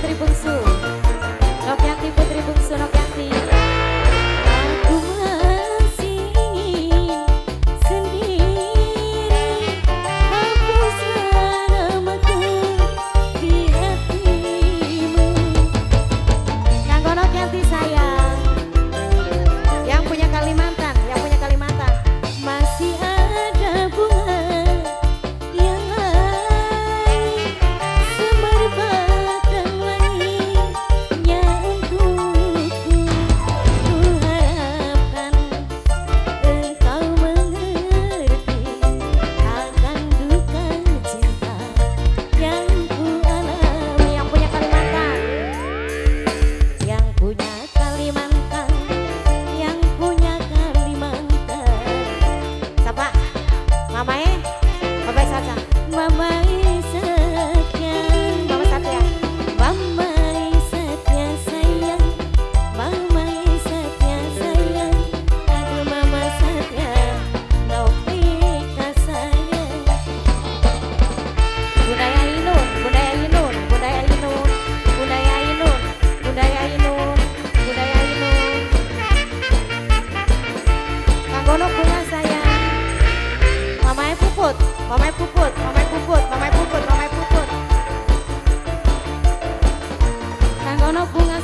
Putri Bungsu. Novianti Putri Bungsu Novianti. Aku masih ingin sendiri hapuskan namaku di hatimu. Kanggo Novianti sayang, yang punya Kalimantan, masih ada bunga yang lain semerbakkan langitnya untukku. Ku harapkan engkau mengerti akan duka cinta yang ku alami. Yang punya Kalimantan, yang punya Kalimantan, yang punya Kalimantan. Siapa? Mamae? Mamae Satya. Mamae Satya. Mama Satya. Mamae Satya sayang. Mamae Satya sayang. Aduh Mama Satya, Novita sayang. Budaya Inun, budaya Inun, budaya Inun, budaya Inun, budaya Inun, budaya Inun. Kanggono bunga sayang. Mamae Puput, Mamae Puput, Mamae Puput, Mamae Puput, Mamae Puput. Kanggono bunga